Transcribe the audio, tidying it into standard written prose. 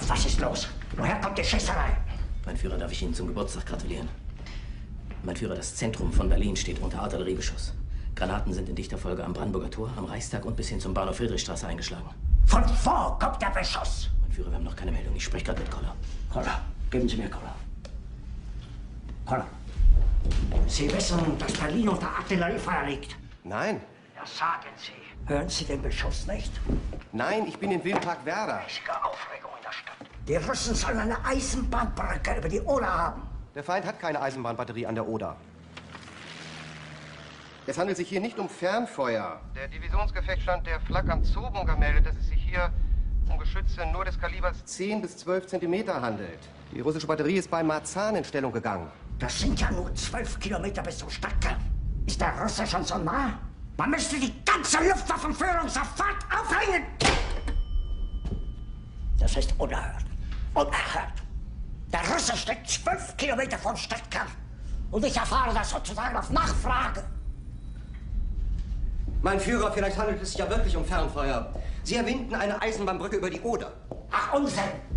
Was ist los? Woher kommt die Schießerei? Mein Führer, darf ich Ihnen zum Geburtstag gratulieren? Mein Führer, das Zentrum von Berlin steht unter Artilleriebeschuss. Granaten sind in dichter Folge am Brandenburger Tor, am Reichstag und bis hin zum Bahnhof Friedrichstraße eingeschlagen. Von wo kommt der Beschuss? Mein Führer, wir haben noch keine Meldung. Ich spreche gerade mit Koller. Koller, geben Sie mir Koller. Koller, Sie wissen, dass Berlin unter Artilleriefeuer liegt? Nein. Ja, sagen Sie. Hören Sie den Beschuss nicht? Nein, ich bin in Wildpark Werder. Riesige Aufregung in der Stadt. Die Russen sollen eine Eisenbahnbrücke über die Oder haben. Der Feind hat keine Eisenbahnbatterie an der Oder. Es handelt sich hier nicht um Fernfeuer. Der Divisionsgefechtsstand der Flak am Zoobunker meldet, dass es sich hier um Geschütze nur des Kalibers 10 bis 12 Zentimeter handelt. Die russische Batterie ist bei Marzahn in Stellung gegangen. Das sind ja nur 12 Kilometer bis zum Stadtkern. Ist der Russe schon so nah? Man müsste die ganze Luftwaffenführung sofort aufhängen! Das ist unerhört. Unerhört. Der Russe steckt 12 Kilometer vom Stadtkern. Und ich erfahre das sozusagen auf Nachfrage. Mein Führer, vielleicht handelt es sich ja wirklich um Fernfeuer. Sie erwinden eine Eisenbahnbrücke über die Oder. Ach, Unsinn!